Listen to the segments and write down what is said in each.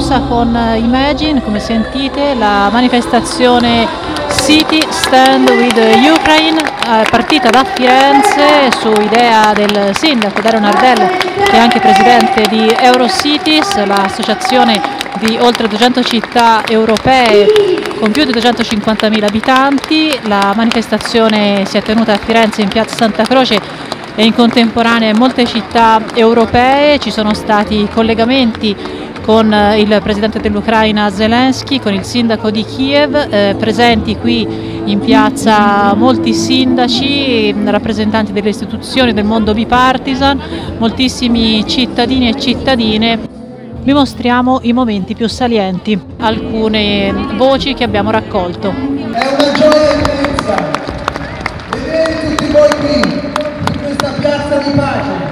promossa con Imagine, come sentite, la manifestazione City Stand with Ukraine, partita da Firenze su idea del sindaco Dario Nardella, che è anche presidente di Eurocities, l'associazione di oltre 200 città europee con più di 250.000 abitanti. La manifestazione si è tenuta a Firenze in piazza Santa Croce e in contemporanea in molte città europee. Ci sono stati collegamenti con il presidente dell'Ucraina Zelensky, con il sindaco di Kiev, presenti qui in piazza molti sindaci, rappresentanti delle istituzioni del mondo bipartisan, moltissimi cittadini e cittadine. Vi mostriamo i momenti più salienti, alcune voci che abbiamo raccolto. È una gioia immensa vedere tutti voi qui, in questa piazza di pace.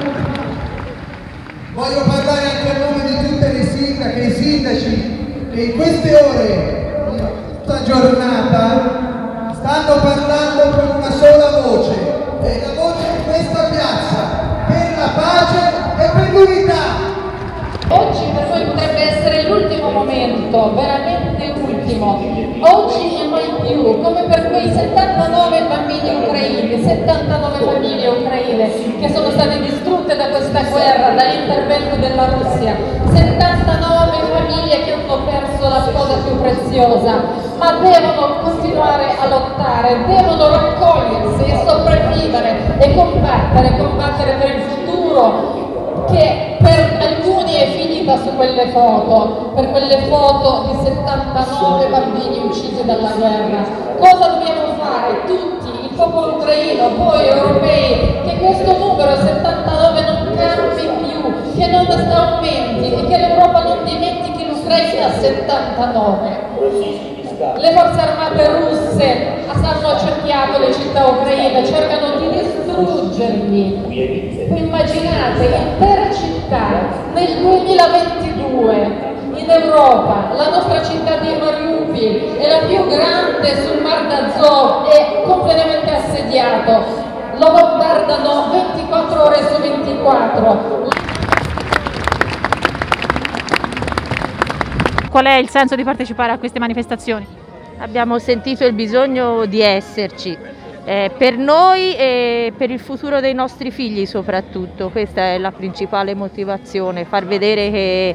Voglio parlare anche a nome di tutte le sindache e i sindaci che in queste ore, tutta giornata, stanno parlando con una sola voce. È la voce di questa piazza, per la pace e per l'unità. Oggi per noi potrebbe essere l'ultimo momento, veramente ultimo. Oggi e mai più, come per quei 79 bambini ucraini, 79 famiglie ucraine che sono state distrutte da questa guerra, dall'intervento della Russia. 79 famiglie che hanno perso la cosa più preziosa, ma devono continuare a lottare, devono raccogliersi e sopravvivere e combattere per il futuro, che per alcuni è finita su quelle foto, per quelle foto di 79 bambini uccisi dalla guerra. Cosa dobbiamo fare tutti, il popolo ucraino, voi europei, che questo numero 79 non cambi più, che non aumenti e che l'Europa non dimentichi l'Ucraina 79. Le forze armate russe hanno accerchiato le città ucraine, cercano di distruggerli. Voi immaginate intere città nel 2022 in Europa, la nostra città di Mariupol è la più grande sul Mar d'Azov, è completamente assediato, lo bombardano 24 ore su 24. Qual è il senso di partecipare a queste manifestazioni? Abbiamo sentito il bisogno di esserci, per noi e per il futuro dei nostri figli soprattutto. Questa è la principale motivazione, far vedere che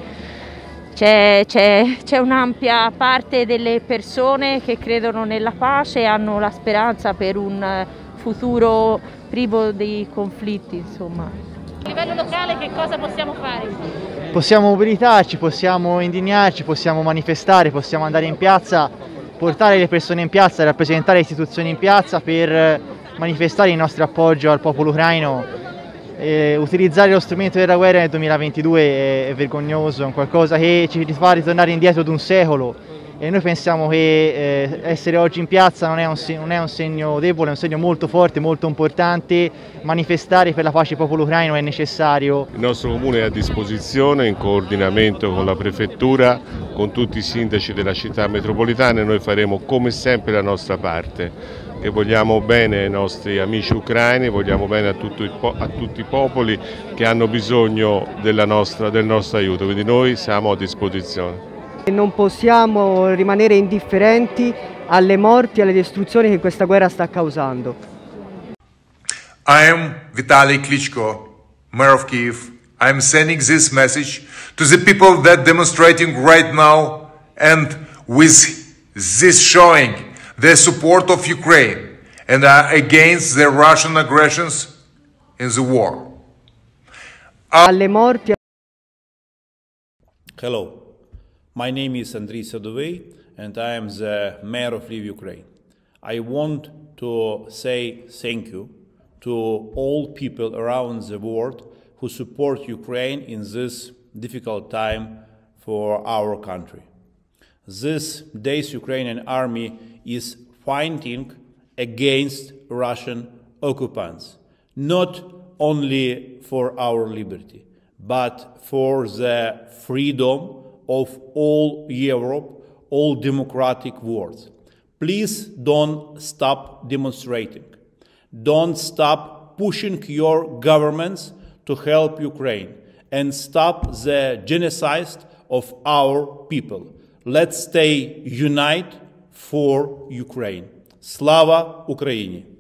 c'è un'ampia parte delle persone che credono nella pace e hanno la speranza per un futuro privo di conflitti, insomma. A livello locale che cosa possiamo fare? Possiamo mobilitarci, possiamo indignarci, possiamo manifestare, possiamo andare in piazza, portare le persone in piazza, rappresentare le istituzioni in piazza per manifestare il nostro appoggio al popolo ucraino. Utilizzare lo strumento della guerra nel 2022 è vergognoso, è qualcosa che ci fa ritornare indietro di un secolo. E noi pensiamo che essere oggi in piazza non è un segno debole, è un segno molto forte, molto importante. Manifestare per la pace del popolo ucraino è necessario. Il nostro comune è a disposizione in coordinamento con la prefettura, con tutti i sindaci della città metropolitana, e noi faremo come sempre la nostra parte. E vogliamo bene ai nostri amici ucraini, vogliamo bene a tutti i popoli che hanno bisogno del nostro aiuto, quindi noi siamo a disposizione. Non possiamo rimanere indifferenti alle morti e alle distruzioni che questa guerra sta causando. I am Vitaly Klitschko, Mayor of Kyiv. I am sending this message to the people that demonstrating right now, and with this showing their support of Ukraine and are against the Russian aggressions in the war. Alle morti. Hello. My name is Andriy Sadovey and I am the mayor of Lviv, Ukraine. I want to say thank you to all people around the world who support Ukraine in this difficult time for our country. These days Ukrainian army is fighting against Russian occupants, not only for our liberty, but for the freedom of all Europe, all democratic world. Please don't stop demonstrating. Don't stop pushing your governments to help Ukraine and stop the genocide of our people. Let's stay united for Ukraine. Slava Ukraini!